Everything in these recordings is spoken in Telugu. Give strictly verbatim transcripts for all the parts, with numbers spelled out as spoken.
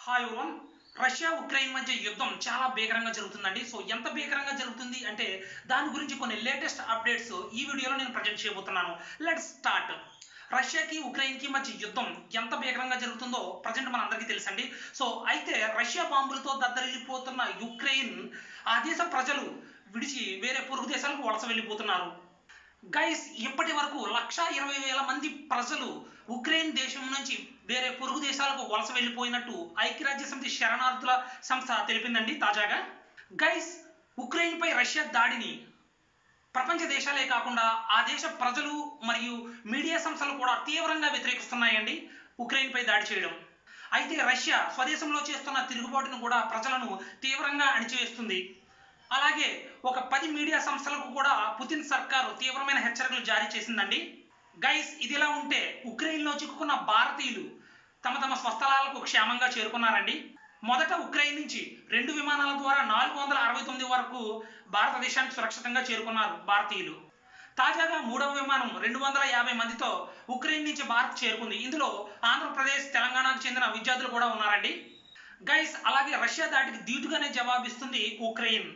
Hi everyone. రష్యా ఉక్రెయిన్ మధ్య యుద్ధం చాలా భీకరంగా జరుగుతుందండి. సో ఎంత భీకరంగా జరుగుతుంది అంటే దాని గురించి కొన్ని లేటెస్ట్ అప్డేట్స్ ఈ వీడియోలో నేను ప్రజెంట్ చేయబోతున్నాను. Let's start. రష్యాకి ఉక్రెయిన్కి మధ్య యుద్ధం ఎంత భీకరంగా జరుగుతుందో ప్రజెంట్ మనందరికీ తెలుసండి. సో అయితే రష్యా బాంబులతో దద్దరిల్లిపోతున్న యుక్రెయిన్ ఆ దేశ ప్రజలు విడిచి వేరే పొరుగు దేశాలకు వలస వెళ్ళిపోతున్నారు. గైస్, ఇప్పటి వరకు లక్ష ఇరవై వేల మంది ప్రజలు ఉక్రెయిన్ దేశం నుంచి వేరే పొరుగు దేశాలకు వలస వెళ్ళిపోయినట్టు ఐక్యరాజ్య సమితి శరణార్థుల సంస్థ తెలిపిందండి తాజాగా. గైస్, ఉక్రెయిన్ పై రష్యా దాడిని ప్రపంచ దేశాలే కాకుండా ఆ దేశ ప్రజలు మరియు మీడియా సంస్థలు కూడా తీవ్రంగా వ్యతిరేకిస్తున్నాయండి ఉక్రెయిన్ పై దాడి చేయడం. అయితే రష్యా స్వదేశంలో చేస్తున్న తిరుగుబాటును కూడా ప్రజలను తీవ్రంగా అణిచివేస్తుంది. అలాగే ఒక పది మీడియా సంస్థలకు కూడా పుతిన్ సర్కారు తీవ్రమైన హెచ్చరికలు జారీ చేసిందండి. గైస్, ఇదిలా ఉంటే ఉక్రెయిన్లో చిక్కుకున్న భారతీయులు తమ తమ స్వస్థలాలకు క్షేమంగా చేరుకున్నారండి. మొదట ఉక్రెయిన్ నుంచి రెండు విమానాల ద్వారా నాలుగు వందల అరవై తొమ్మిది వరకు భారతదేశానికి సురక్షితంగా చేరుకున్నారు భారతీయులు. తాజాగా మూడవ విమానం రెండు వందల యాభై మందితో ఉక్రెయిన్ నుంచి భారత్ చేరుకుంది. ఇందులో ఆంధ్రప్రదేశ్, తెలంగాణకు చెందిన విద్యార్థులు కూడా ఉన్నారండి. గైస్, అలాగే రష్యా దాడికి ధీటుగానే జవాబిస్తుంది ఉక్రెయిన్.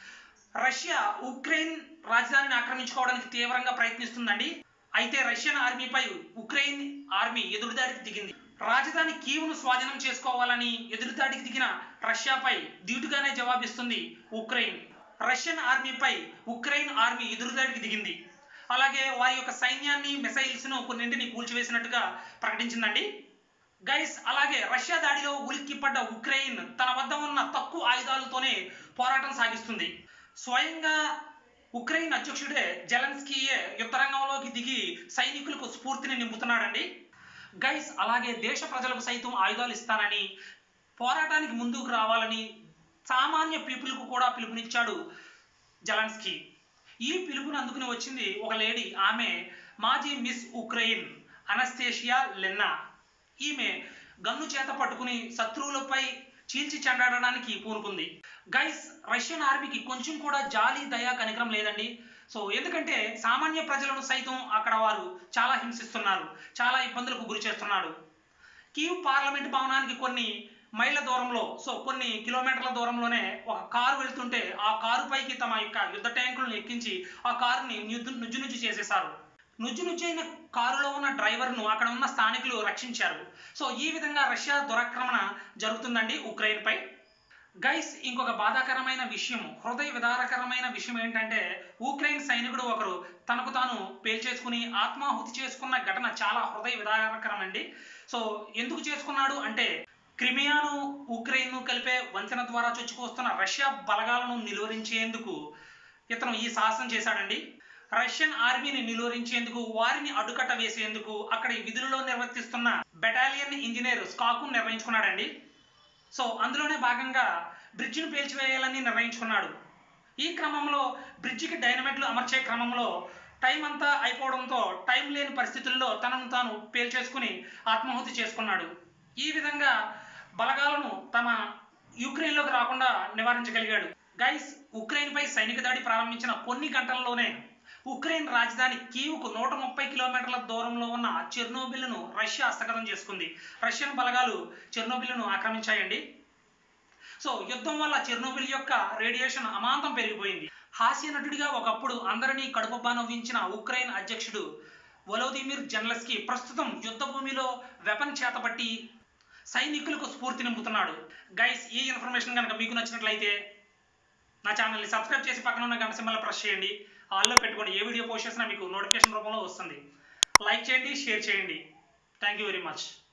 రష్యా ఉక్రెయిన్ రాజధానిని ఆక్రమించుకోవడానికి తీవ్రంగా ప్రయత్నిస్తుందండి. అయితే రష్యన్ ఆర్మీపై ఉక్రెయిన్ ఆర్మీ ఎదురుదాడికి దిగింది. రాజధాని కీవ్ను స్వాధీనం చేసుకోవాలని ఎదురుదాడికి దిగిన రష్యాపై ధీటుగానే జవాబిస్తుంది ఉక్రెయిన్. రష్యన్ ఆర్మీపై ఉక్రెయిన్ ఆర్మీ ఎదురుదాడికి దిగింది. అలాగే వారి యొక్క సైన్యాన్ని, మిసైల్స్ను కొన్నింటిని కూల్చివేసినట్టుగా ప్రకటించిందండి. గైస్, అలాగే రష్యా దాడిలో ఉలిక్కిపడ్డ ఉక్రెయిన్ తన వద్ద ఉన్న తక్కువ ఆయుధాలతోనే పోరాటం సాగిస్తుంది. స్వయంగా ఉక్రెయిన్ అధ్యక్షుడే జెలెన్స్కీయే యుద్ధరంగంలోకి దిగి సైనికులకు స్ఫూర్తిని నింపుతున్నాడండి. గైస్, అలాగే దేశ ప్రజలకు సైతం ఆయుధాలు ఇస్తానని, పోరాటానికి ముందుకు రావాలని సామాన్య పీపుల్కు కూడా పిలుపునిచ్చాడు జెలెన్స్కీ. ఈ పిలుపుని అందుకుని వచ్చింది ఒక లేడీ. ఆమె మాజీ మిస్ ఉక్రెయిన్ అనస్తేషియా లెన్నా. ఈమె గన్ను చేత పట్టుకుని శత్రువులపై చీల్చి చెండాడడానికి పూనుకుంది. గైస్, రష్యన్ ఆర్మీకి కొంచెం కూడా జాలి, దయా, కనికరం లేదండి. సో ఎందుకంటే సామాన్య ప్రజలను సైతం అక్కడ వారు చాలా హింసిస్తున్నారు, చాలా ఇబ్బందులకు గురి చేస్తున్నాడు. కీవ్ పార్లమెంట్ భవనానికి కొన్ని మైళ్ళ దూరంలో, సో కొన్ని కిలోమీటర్ల దూరంలోనే ఒక కారు వెళ్తుంటే ఆ కారు పైకి తమ యొక్క యుద్ధ ట్యాంకులను ఎక్కించి ఆ కారుని నుజ్జు నుజ్జు నుజ్జు చేసేశారు. నుజ్జు నుజ్జైన కారులో ఉన్న డ్రైవర్ను అక్కడ ఉన్న స్థానికులు రక్షించారు. సో ఈ విధంగా రష్యా దురాక్రమణ జరుగుతుందండి ఉక్రెయిన్ పై. గైస్, ఇంకొక బాధాకరమైన విషయం, హృదయ విదారకరమైన విషయం ఏంటంటే ఉక్రెయిన్ సైనికుడు ఒకరు తనకు తాను పేల్చేసుకుని ఆత్మాహుతి చేసుకున్న ఘటన చాలా హృదయ విదారకరం అండి. సో ఎందుకు చేసుకున్నాడు అంటే క్రిమియాను ఉక్రెయిన్ను కలిపే వంతెన ద్వారా చొచ్చుకొస్తున్న రష్యా బలగాలను నిలువరించేందుకు ఇతను ఈ సాహసం చేశాడండి. రష్యన్ ఆర్మీని నిలువరించేందుకు, వారిని అడ్డుకట్ట వేసేందుకు అక్కడ విధులలో నిర్వర్తిస్తున్న బెటాలియన్ ఇంజనీర్ స్కాకు నిర్ణయించుకున్నాడండి. సో అందులోనే భాగంగా బ్రిడ్జిని పేల్చివేయాలని నిర్ణయించుకున్నాడు. ఈ క్రమంలో బ్రిడ్జికి డైనమైట్లు అమర్చే క్రమంలో టైం అంతా అయిపోవడంతో టైం లేని పరిస్థితుల్లో తనను తాను పేల్చేసుకుని ఆత్మాహుతి చేసుకున్నాడు. ఈ విధంగా బలగాలను తమ యుక్రెయిన్లోకి రాకుండా నివారించగలిగాడు. గైస్, ఉక్రెయిన్ పై సైనిక దాడి ప్రారంభించిన కొన్ని గంటల్లోనే ఉక్రెయిన్ రాజధాని కీవ్కు నూట ముప్పై కిలోమీటర్ల దూరంలో ఉన్న చెర్నోబిల్ను రష్యా హస్తగతం చేసుకుంది. రష్యన్ బలగాలు చెర్నోబిల్ను ఆక్రమించాయండి. సో యుద్ధం వల్ల చెర్నోబిల్ యొక్క రేడియేషన్ అమాంతం పెరిగిపోయింది. హాస్య నటుడిగా ఒకప్పుడు అందరినీ కడుపుబ్బా నవ్వించిన ఉక్రెయిన్ అధ్యక్షుడు వలోదిమిర్ జెలెన్స్కీ ప్రస్తుతం యుద్ధ భూమిలో వెపన్ చేతబట్టి సైనికులకు స్ఫూర్తి నింపుతున్నాడు. గైస్, ఈ ఇన్ఫర్మేషన్ కనుక మీకు నచ్చినట్లయితే నా ఛానల్ని సబ్స్క్రైబ్ చేసి పక్కన ఉన్న గంట సింబల్ ప్రెస్ చేయండి. ఆల్లో పెట్టుకోండి. ఏ వీడియో పోస్ట్ చేసినా మీకు నోటిఫికేషన్ రూపంలో వస్తుంది. లైక్ చేయండి, షేర్ చేయండి. Thank you very much.